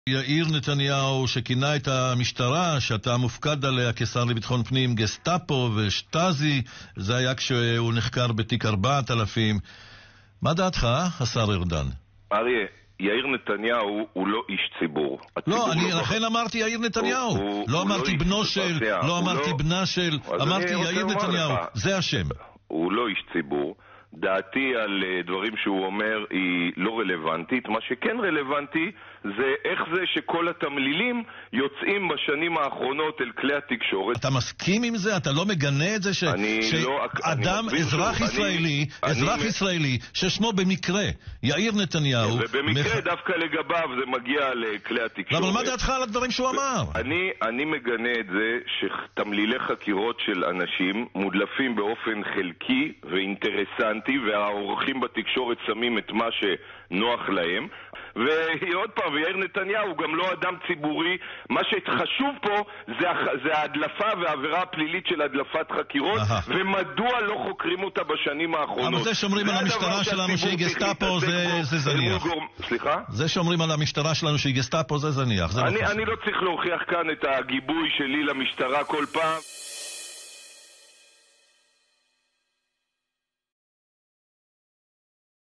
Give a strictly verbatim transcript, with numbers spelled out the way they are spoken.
יאיר נתניהו שכינה את המשטרה שאתה מופקד עליה כשר לביטחון פנים גסטאפו ושטאזי, זה היה כשהוא נחקר בתיק ארבעת אלפים. מה דעתך, השר ארדן? אריה, יאיר נתניהו הוא לא איש ציבור. לא, אני לכן אמרתי יאיר נתניהו. לא אמרתי בנו של, לא אמרתי בנה של, אמרתי יאיר נתניהו. זה השם. הוא לא איש ציבור. דעתי על דברים שהוא אומר היא לא רלוונטית. מה שכן רלוונטי זה איך זה שכל התמלילים יוצאים בשנים האחרונות אל כלי התקשורת. אתה מסכים עם זה? אתה לא מגנה את זה שאדם, אזרח ישראלי, אזרח ישראלי ששמו במקרה יאיר נתניהו, ובמקרה דווקא לגביו זה מגיע לכלי התקשורת. אבל מה דעתך על הדברים שהוא אמר? אני מגנה את זה שתמלילי חקירות של אנשים מודלפים באופן חלקי ואינטרסנטי, והאורחים בתקשורת שמים את מה שנוח להם. ועוד פעם, ויאיר נתניהו הוא גם לא אדם ציבורי. מה שחשוב פה זה, זה ההדלפה והעבירה הפלילית של הדלפת חקירות, ומדוע לא חוקרים אותה בשנים האחרונות. אבל זה שאומרים על המשטרה שלנו שהיא גסטאפו זה, זה זניח. סליחה? זה שאומרים על המשטרה שלנו שהיא גסטאפו זה זניח. זה אני, לא אני לא צריך להוכיח כאן את הגיבוי שלי למשטרה כל פעם.